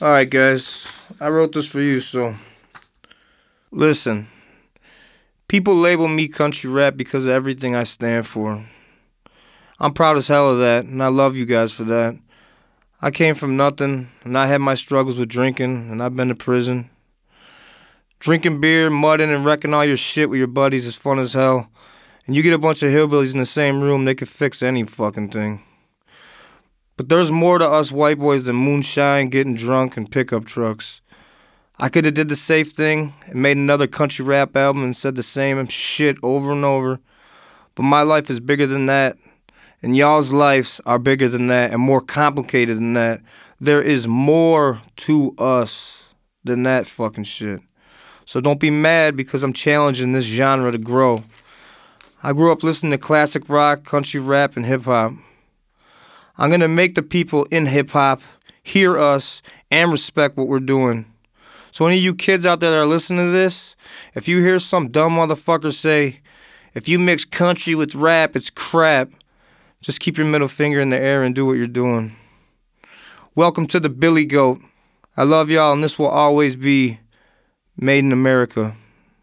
Alright guys, I wrote this for you, so listen. People label me country rap because of everything I stand for. I'm proud as hell of that, and I love you guys for that. I came from nothing, and I had my struggles with drinking, and I've been to prison. Drinking beer, mudding, and wrecking all your shit with your buddies is fun as hell. And you get a bunch of hillbillies in the same room, they can fix any fucking thing. But there's more to us white boys than moonshine, getting drunk, and pickup trucks. I could have did the safe thing and made another country rap album and said the same shit over and over. But my life is bigger than that, and y'all's lives are bigger than that and more complicated than that. There is more to us than that fucking shit. So don't be mad because I'm challenging this genre to grow. I grew up listening to classic rock, country rap, and hip-hop. I'm going to make the people in hip-hop hear us and respect what we're doing. So any of you kids out there that are listening to this, if you hear some dumb motherfucker say, if you mix country with rap, it's crap, just keep your middle finger in the air and do what you're doing. Welcome to the Billy Goat. I love y'all, and this will always be Made in America.